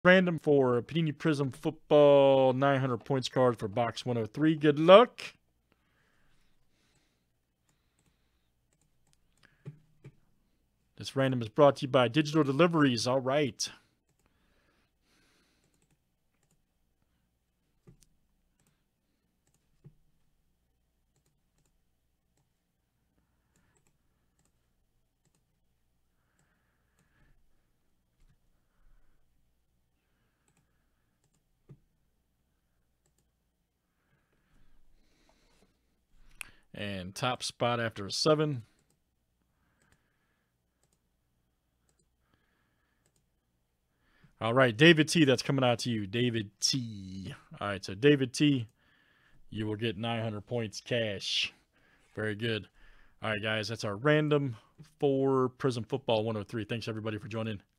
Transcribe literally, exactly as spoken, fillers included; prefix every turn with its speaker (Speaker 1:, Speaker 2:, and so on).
Speaker 1: Random for Panini Prizm Football nine hundred points card for box one oh three. Good luck. This random is brought to you by Digital Deliveries. All right. And top spot after a seven. All right, David T, that's coming out to you. David T. All right, so David T, you will get nine hundred points cash. Very good. All right, guys, that's our random for Prizm Football one oh three. Thanks, everybody, for joining.